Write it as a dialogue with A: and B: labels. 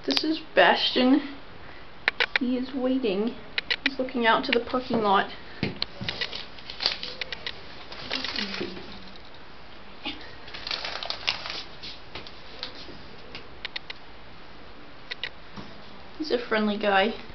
A: This is Bastion. He is waiting. He's looking out to the parking lot. He's a friendly guy.